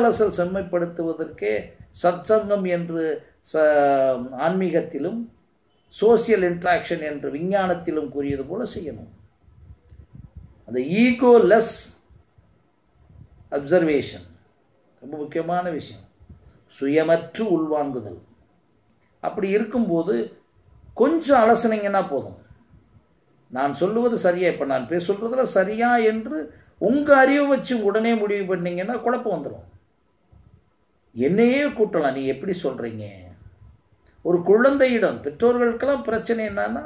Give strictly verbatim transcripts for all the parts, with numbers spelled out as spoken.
அலசல் செம்மைப்படுத்துவதற்கே சத்சங்கம் என்று ச ஆன்மீகத்திலும் சோசியல் இன்ட்ராக்ஷன் என்று விஞ்ஞானத்திலும் கூறியது போல செய்யணும். அந்த ஈகோ லெஸ் அப்சர்வேஷன் ரொம்ப முக்கியமான விஷயம். சுயமற்று உள்வாங்குதல். அப்படி இருக்கும்போது கொஞ்சம் அலசனிங்கன்னா போதும். நான் சொல்லுவது சரியா, இப்போ நான் பேச சொல்கிறதுல சரியா என்று உங்கள் அறிவை வச்சு உடனே முடிவு பண்ணிங்கன்னா குழப்பம் வந்துடும். என்னையே கூட்டலாம், நீ எப்படி சொல்கிறீங்க? ஒரு குழந்தையிடம் பெற்றோர்களுக்கெல்லாம் பிரச்சனை என்னன்னா,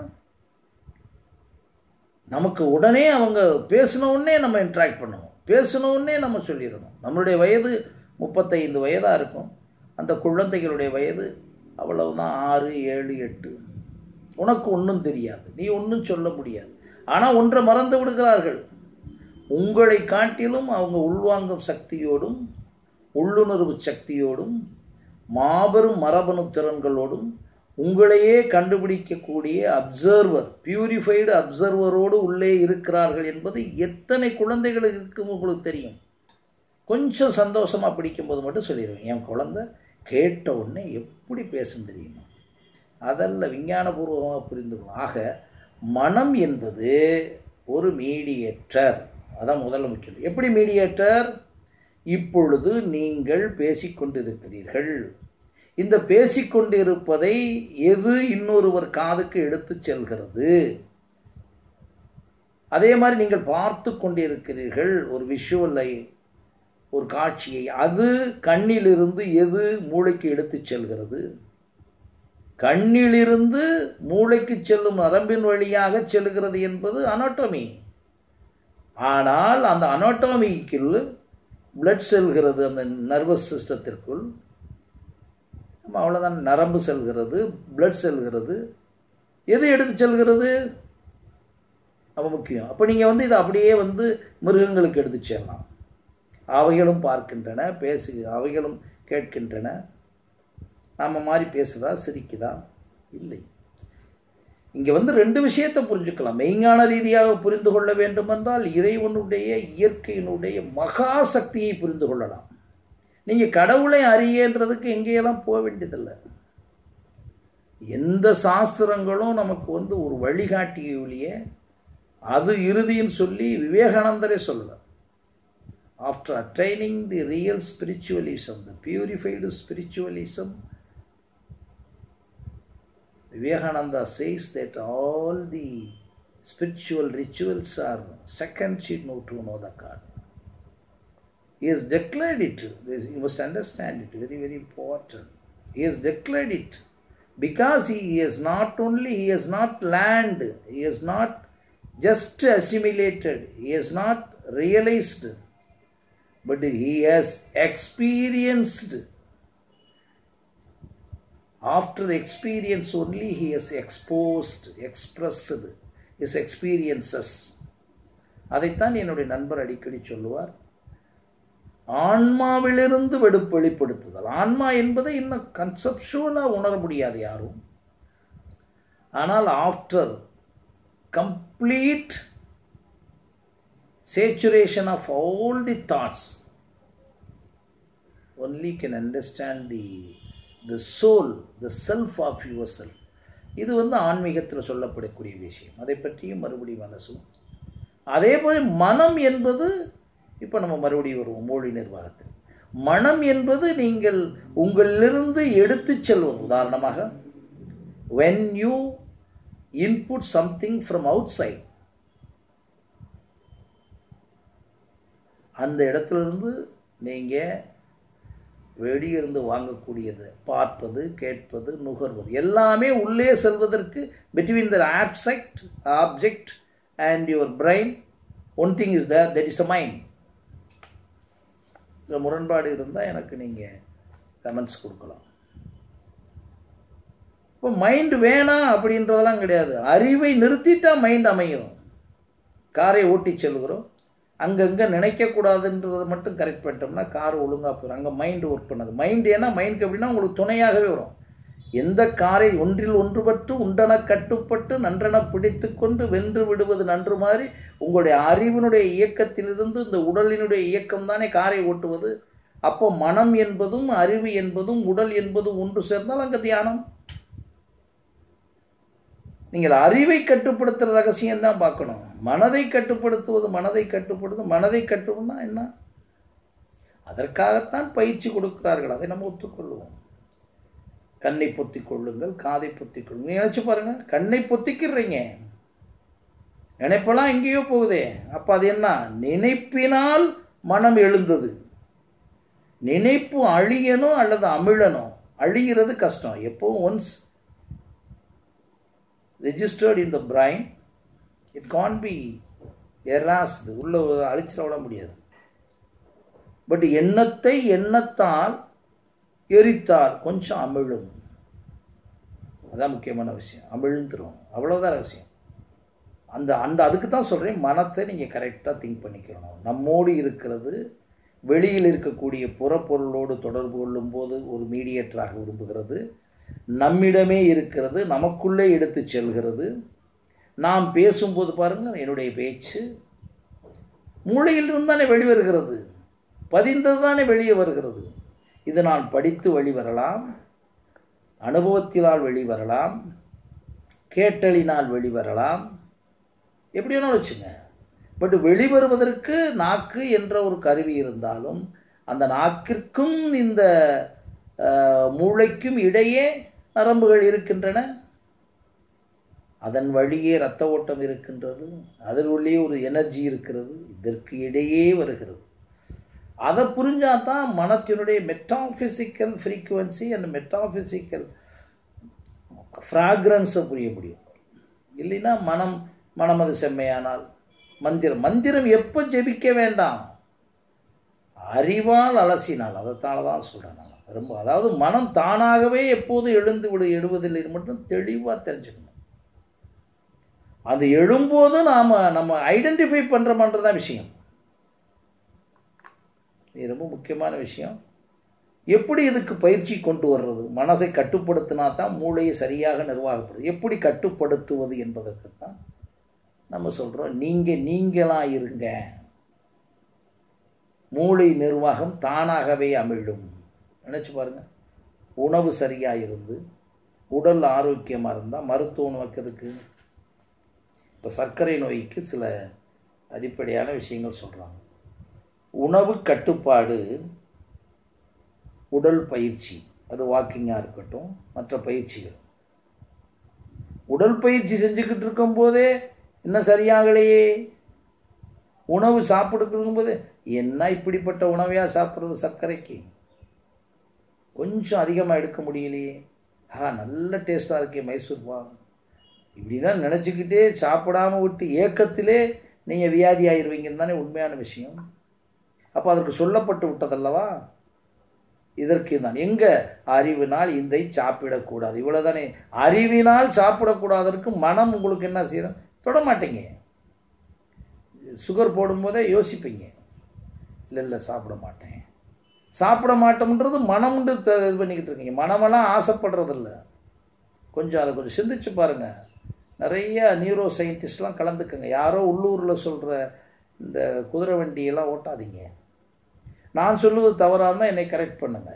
நமக்கு உடனே அவங்க பேசினோடனே நம்ம இன்ட்ராக்ட் பண்ணணும், பேசினோடனே நம்ம சொல்லிடணும். நம்மளுடைய வயது முப்பத்தைந்து வயதாக இருக்கும், அந்த குழந்தைகளுடைய வயது அவ்வளவுதான் ஆறு ஏழு எட்டு. உனக்கு ஒன்றும் தெரியாது, நீ ஒன்றும் சொல்ல முடியாது. ஆனால் ஒன்றை மறந்து விடுகிறார்கள், உங்களை காட்டிலும் அவங்க உள்வாங்கும் சக்தியோடும் உள்ளுணர்வு சக்தியோடும் மாபெரும் மரபணு திறன்களோடும் உங்களையே கண்டுபிடிக்கக்கூடிய அப்சர்வர், பியூரிஃபைடு அப்சர்வரோடு உள்ளே இருக்கிறார்கள் என்பது எத்தனை குழந்தைகளுக்கு இருக்கும் உங்களுக்கு தெரியும். கொஞ்சம் சந்தோஷமாக பிடிக்கும்போது மட்டும் சொல்லிடுவேன், என் குழந்தை கேட்ட உடனே எப்படி பேசும் தெரியுமா? அதல்ல விஞ்ஞானபூர்வமாக புரிந்துக்கணும். ஆக மனம் என்பது ஒரு மீடியேட்டர். அதான் முதல்ல முக்கியம். எப்படி மீடியேட்டர்? இப்பொழுது நீங்கள் பேசிக்கொண்டிருக்கிறீர்கள். இந்த பேசிக்கொண்டிருப்பதை எது இன்னொருவர் காதுக்கு எடுத்து செல்கிறது. அதே மாதிரி நீங்கள் பார்த்து கொண்டிருக்கிறீர்கள் ஒரு விஷுவலை, ஒரு காட்சியை, அது கண்ணிலிருந்து எது மூளைக்கு எடுத்து செல்கிறது. கண்ணிலிருந்து மூளைக்கு செல்லும் நரம்பின் வழியாக செல்கிறது என்பது அனாட்டமி. ஆனால் அந்த அனாட்டமிக்குள் பிளட் செல்கிறது, அந்த நர்வஸ் சிஸ்டத்திற்குள். நம்ம அவ்வளோதான், நரம்பு செல்கிறது, பிளட் செல்கிறது. எது எடுத்து செல்கிறது? ரொம்ப முக்கியம். அப்போ நீங்கள் வந்து இதை அப்படியே வந்து மிருகங்களுக்கு எடுத்து செல்லலாம். அவைகளும் பார்க்கின்றன, பேசு, அவைகளும் கேட்கின்றன. நம்ம மாதிரி பேசுதா, சிரிக்குதா? இல்லை. இங்கே வந்து ரெண்டு விஷயத்தை புரிஞ்சுக்கலாம். மெய்ஞான ரீதியாக புரிந்து கொள்ள வேண்டுமென்றால் இறைவனுடைய இயற்கையினுடைய மகா சக்தியை புரிந்து கொள்ளலாம். நீங்கள் கடவுளை அறியன்றதுக்கு எங்கேயெல்லாம் போக வேண்டியதில்லை. எந்த சாஸ்திரங்களும் நமக்கு வந்து ஒரு வழிகாட்டியே, அது இறுதின்னு சொல்லி விவேகானந்தரே சொல்லலாம். After attaining the real spiritualism, the purified spiritualism, Vivekananda says that all the spiritual rituals are secondary to know the God. He has declared it. You must understand it. Very, very important. He has declared it because he is not only, he has not learned, he has not just assimilated, he has not realized, but he has experienced. After the experience only he has exposed, expressed his experiences. அதைத்தான் என்னுடைய நண்பர் அடிக்கடி சொல்லுவார், ஆன்மாவிலிருந்து வெளிப்படுத்துதல். ஆன்மா என்பதை இன்னும் கன்செப்சுவலாக உணர முடியாது யாரும். ஆனால் after complete saturation of all the thoughts only can understand the the soul, the self of yourself. இது வந்து ஆன்மீகத்தில் சொல்லப்படக்கூடிய விஷயம். அதை பற்றியும் மறுபடியும் மனசும். அதே போல் மனம் என்பது, இப்போ நம்ம மறுபடியும் வருவோம் மொழி நிர்வாகத்தில். மனம் என்பது நீங்கள் உங்களிலிருந்து எடுத்து செல்வது. உதாரணமாக, when you input something from outside, அந்த இடத்துலேருந்து நீங்கள் வெளியிருந்து வாங்கக்கூடியது, பார்ப்பது, கேட்பது, நுகர்வது எல்லாமே உள்ளே செல்வதற்கு between the abstract object and your brain one thing is there, that is a mind. இந்த முரண்பாடு இருந்தால் எனக்கு நீங்கள் கமெண்ட்ஸ் கொடுக்கலாம். இப்போ மைண்ட் வேணாம் அப்படின்றதெல்லாம் கிடையாது. அறிவை நிறுத்திட்டா மைண்ட் அமையும். காரை ஓட்டி செல்கிறோம், அங்கங்கே நினைக்கக்கூடாதுன்றதை மட்டும் கரெக்ட் பண்ணிட்டோம்னா கார் ஒழுங்காக போயிடும். அங்கே மைண்டு ஒர்க் பண்ணது. மைண்டு ஏன்னா மைண்டுக்கு எப்படின்னா உங்களுக்கு துணையாகவே வரும். எந்த காரை ஒன்றில் ஒன்றுபட்டு உண்டன கட்டுப்பட்டு நன்றன பிடித்து கொண்டு வென்று விடுவது நன்று மாதிரி உங்களுடைய அறிவினுடைய இயக்கத்திலிருந்து இந்த உடலினுடைய இயக்கம் தானே காரை ஓட்டுவது. அப்போ மனம் என்பதும் அறிவு என்பதும் உடல் என்பதும் ஒன்று சேர்ந்தால் அங்கே தியானம். நீங்கள் அறிவை கட்டுப்படுத்துகிற ரகசியம் தான் பார்க்கணும். மனதை கட்டுப்படுத்துவது மனதை கட்டுப்படுத்து மனதை கட்டுப்படுனா என்ன? அதற்காகத்தான் பயிற்சி கொடுக்கிறார்கள். அதை நம்ம ஒத்துக்கொள்ளுவோம். கண்ணை பொத்திக் கொள்ளுங்கள், காதை பொத்திக் கொள்ளுங்கள். நினைச்சு பாருங்க, கண்ணை பொத்திக்கிறீங்க, நினைப்பெல்லாம் எங்கேயோ போகுதே. அப்போ அது என்ன? நினைப்பினால் மனம் எழுந்தது. நினைப்பு அழியணும் அல்லது அமிழணும். அழிகிறது கஷ்டம். எப்போ once registered in the brain, it can't be erased. உள்ள அழிச்சிட விட முடியாது. பட் எண்ணத்தை எண்ணத்தால் எரித்தால் கொஞ்சம் அமிழும். அதான் முக்கியமான விஷயம். அமிழ்ந்துரும், அவ்வளோதான் ரகசியம். அந்த அந்த அதுக்கு தான் சொல்கிறேன், மனத்தை நீங்கள் கரெக்டாக திங்க் பண்ணிக்கணும். நம்மோடு இருக்கிறது வெளியில் இருக்கக்கூடிய புறப்பொருளோடு தொடர்பு கொள்ளும் போது ஒரு மீடியேட்டராக விரும்புகிறது. நம்மிடமே இருக்கிறது, நமக்குள்ளே எடுத்து செல்கிறது. நாம் பேசும்போது பாருங்கள், என்னுடைய பேச்சு மூளையிலிருந்து தானே வெளிவருகிறது, பதிந்தது தானே வெளியே வருகிறது. இது நான் படித்து வெளிவரலாம், அனுபவத்தினால் வெளிவரலாம், கேட்டலினால் வெளிவரலாம், எப்படி வேணாலும் வச்சுங்க. பட் வெளிவருவதற்கு நாக்கு என்ற ஒரு கருவி இருந்தாலும் அந்த நாக்கிற்கும் இந்த மூளைக்கும் இடையே நரம்புகள் இருக்கின்றன. அதன் வழியே இரத்த ஓட்டம் இருக்கின்றது, அதன் வழியே ஒரு எனர்ஜி இருக்கிறது, இதற்கு இடையே வருகிறது. அதை புரிஞ்சாதான் மனத்தினுடைய மெட்டாஃபிசிக்கல் ஃப்ரீக்குவன்சி அண்ட் மெட்டாஃபிசிக்கல் ஃப்ராக்ரன்ஸை புரிய முடியும். இல்லைன்னா மனம் மனம் அது செம்மையானால் மந்திரம் மந்திரம் எப்போ ஜெபிக்க வேண்டாம், அறிவால் அலசினால். அதைத்தால தான் சொல்கிறேன் நான் ரொம்ப. அதாவது மனம் தானாகவே எப்போது எழுந்து விடு எழுவதில்லை மட்டும் தெளிவாக தெரிஞ்சுக்கணும். அது எழும்போது நாம் நம்ம ஐடென்டிஃபை பண்ணுறோமன்றதான் விஷயம். இது ரொம்ப முக்கியமான விஷயம். எப்படி இதுக்கு பயிற்சி கொண்டு வர்றது? மனதை கட்டுப்படுத்தினா தான் மூளையை சரியாக நிர்வாகப்படுது. எப்படி கட்டுப்படுத்துவது என்பதற்கு தான் நம்ம சொல்கிறோம், நீங்கள் நீங்களாக இருங்க, மூளை நிர்வாகம் தானாகவே அமிழும். நினச்சி பாருங்கள், உணவு சரியாக இருந்து உடல் ஆரோக்கியமாக இருந்தால் மருத்துவம் வைக்கிறதுக்கு இப்போ சர்க்கரை நோய்க்கு சில அடிப்படையான விஷயங்கள் சொல்கிறாங்க. உணவு கட்டுப்பாடு, உடல் பயிற்சி, அது வாக்கிங்காக இருக்கட்டும், மற்ற பயிற்சிகள். உடல் பயிற்சி செஞ்சுக்கிட்டு இருக்கும்போதே இன்னும் சரியாகலையே, உணவு சாப்பிட்டுருக்கும்போது என்ன இப்படிப்பட்ட உணவையாக சாப்பிட்றது, சர்க்கரைக்கு கொஞ்சம் அதிகமாக எடுக்க முடியலையே, ஆ நல்ல டேஸ்ட்டாக இருக்கே மைசூர் பாக், இப்படின்னா நினச்சிக்கிட்டே சாப்பிடாமல் விட்டு ஏக்கத்திலே நீங்கள் வியாதி ஆயிடுவீங்கன்னு தானே உண்மையான விஷயம். அப்போ அதற்கு சொல்லப்பட்டு விட்டதல்லவா. இதற்கு தான் எங்கே அறிவினால் இதை சாப்பிடக்கூடாது, இவ்வளோ தானே. அறிவினால் சாப்பிடக்கூடாதற்கு மனம் உங்களுக்கு என்ன செய்யணும்? தொட மாட்டீங்க. சுகர் போடும்போதே யோசிப்பீங்க, இல்லை இல்லை சாப்பிட மாட்டேன், சாப்பிட மாட்டோம்ன்றது மனம்ன்று இது பண்ணிக்கிட்டு இருக்கீங்க. மனமெல்லாம் ஆசைப்படுறதில்ல. கொஞ்சம் அதை கொஞ்சம் சிந்திச்சு பாருங்கள். நிறைய நியூரோ சயின்டிஸ்ட்லாம் கலந்துக்குங்க. யாரோ உள்ளூரில் சொல்கிற இந்த குதிரை வண்டியெல்லாம் ஓட்டாதீங்க. நான் சொல்லுவது தவறாக இருந்தால் என்னை கரெக்ட் பண்ணுங்க.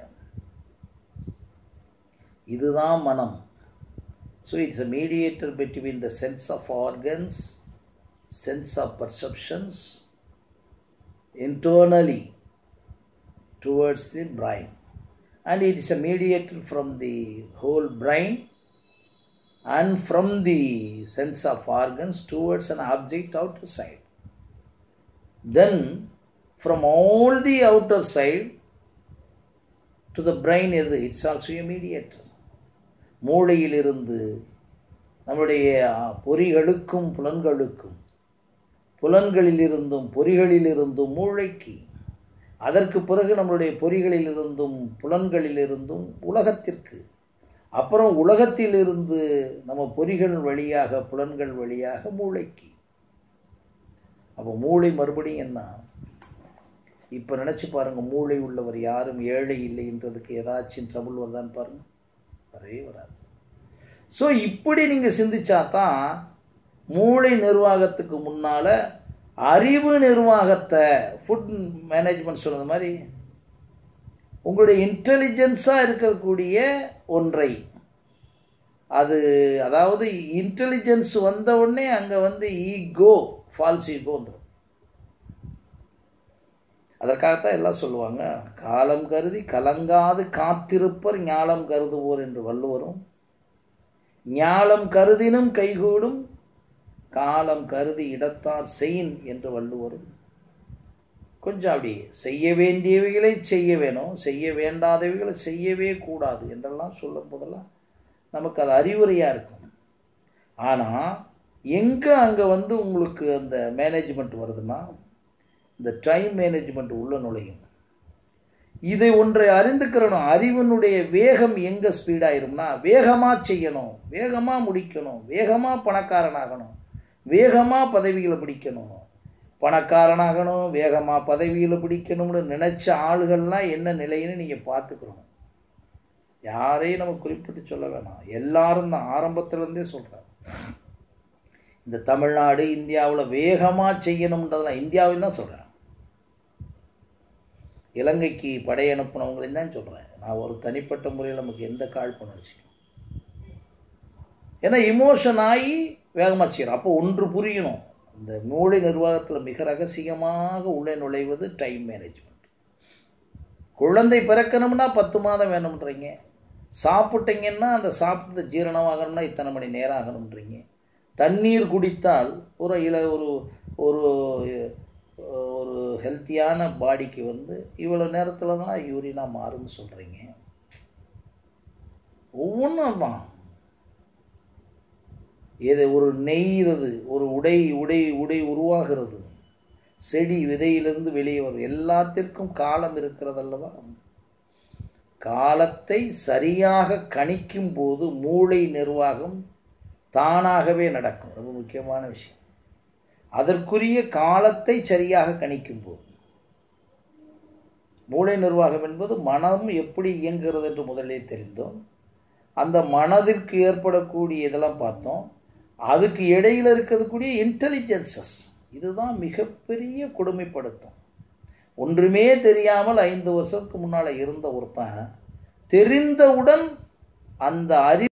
இதுதான் மனம். So it's a mediator between the sense of organs, sense of perceptions internally towards the brain, and it is a mediator from the whole brain and from the sense of organs towards an object outside. Then from all the outer side to the brain, it's also a mediator. மூளையிலிருந்து நம்முடைய பொறிகளுக்கும் புலன்களுக்கும், புலன்களிலிருந்தும் பொறிகளிலிருந்தும் மூளைக்கு, அதற்கு பிறகு நம்மளுடைய பொறிகளிலிருந்தும் புலன்களிலிருந்தும் உலகத்திற்கு, அப்புறம் உலகத்திலிருந்து நம்ம பொறிகள் வழியாக புலன்கள் வழியாக மூளைக்கு. அப்போ மூளை மறுபடியும் என்ன? இப்போ நினச்சி பாருங்கள், மூளை உள்ளவர் யாரும் ஏழை இல்லைன்றதுக்கு ஏதாச்சும் ட்ரபுள் வருதான்னு பாருங்கள், வரவே வராது. ஸோ இப்படி நீங்கள் சிந்திச்சா தான் மூளை நிர்வாகத்துக்கு முன்னால் அறிவு நிர்வாகத்தை, ஃபுட் மேனேஜ்மெண்ட் சொன்னது மாதிரி உங்களுடைய இன்டெலிஜென்ஸாக இருக்கக்கூடிய ஒன்றை, அது அதாவது இன்டெலிஜென்ஸ் வந்த உடனே அங்கே வந்து ஈகோ, ஃபால்ஸ் ஈகோ வந்துடும். அதற்காகத்தான் எல்லாம் சொல்லுவாங்க, காலம் கருதி கலங்காது காத்திருப்பர் ஞாலம் கருதுவோர் என்று வள்ளுவரும், ஞாலம் கருதினும் கைகூடும் காலம் கருதி இடத்தார் செயின் என்று வள்ளுவரும். கொஞ்சம் அப்படி செய்ய வேண்டியவைகளை செய்ய வேணும், செய்ய வேண்டாதவைகளை செய்யவே கூடாது என்றெல்லாம் சொல்லும் போதெல்லாம் நமக்கு அது அறிவுரையாக இருக்கும். ஆனால் எங்கே அங்கே வந்து உங்களுக்கு அந்த மேனேஜ்மெண்ட் வருதுன்னா, இந்த டைம் மேனேஜ்மெண்ட் உள்ள நுழையும். இதை ஒன்றை அறிந்துக்கிறணும். அறிவினுடைய வேகம் எங்கே ஸ்பீடாயிரும்னா, வேகமாக செய்யணும், வேகமாக முடிக்கணும், வேகமாக பணக்காரனாகணும், வேகமாக பதவிகளை பிடிக்கணும், பணக்காரனாகணும், வேகமாக பதவிகளை பிடிக்கணும்னு நினச்ச ஆளுகள்லாம் என்ன நிலைன்னு நீங்கள் பார்த்துக்கணும். யாரையும் நம்ம குறிப்பிட்டு சொல்ல வேணாம், எல்லாரும் தான் ஆரம்பத்திலேருந்தே சொல்கிறேன். இந்த தமிழ்நாடு இந்தியாவில் வேகமாக செய்யணுன்றதெல்லாம் இந்தியாவையும் தான் சொல்கிறேன், இலங்கைக்கு படை அனுப்பினவங்களையும் தான் சொல்கிறேன். நான் ஒரு தனிப்பட்ட முறையில் நமக்கு எந்த காழ்ப்புணர்ச்சியும், ஏன்னா இமோஷன் ஆகி வேகமாக செய்கிறோம். அப்போ ஒன்று புரியணும், இந்த மூளை நிர்வாகத்தில் மிக ரகசியமாக உள்ளே நுழைவது டைம் மேனேஜ்மெண்ட். குழந்தை பிறக்கணும்னா பத்து மாதம் வேணும்ன்றீங்க, சாப்பிட்டீங்கன்னா அந்த சாப்பிட்டு ஜீரணமாகணும்னா இத்தனை மணி நேரம் ஆகணும்ன்றீங்க. தண்ணீர் குடித்தால் ஒரு இல ஒரு ஒரு ஒரு ஹெல்த்தியான பாடிக்கு வந்து இவ்வளோ நேரத்தில் தான் யூரினாக மாறும்னு சொல்கிறீங்க. ஒவ்வொன்றும் தான். எது ஒரு நெய்கிறது, ஒரு உடை உடை உடை உருவாகிறது, செடி விதையிலிருந்து வெளியே வரும், எல்லாத்திற்கும் காலம் இருக்கிறதல்லவா. காலத்தை சரியாக கணிக்கும் போது மூளை நிர்வாகம் தானாகவே நடக்கும். ரொம்ப முக்கியமான விஷயம். அதற்குரிய காலத்தை சரியாக கணிக்கும் போது மூளை நிர்வாகம் என்பது மனம் எப்படி இயங்குகிறது என்று முதலே தெரிந்தோம். அந்த மனதிற்கு ஏற்படக்கூடிய இதெல்லாம் பார்த்தோம். அதுக்கு இடையில் இருக்கக்கூடிய இன்டெலிஜென்சஸ், இதுதான் மிகப்பெரிய கொடுமைப்படுத்தும். ஒன்றுமே தெரியாமல் ஐந்து வருஷத்துக்கு முன்னால் இருந்த ஒருத்தன் தெரிந்தவுடன் அந்த அறிவு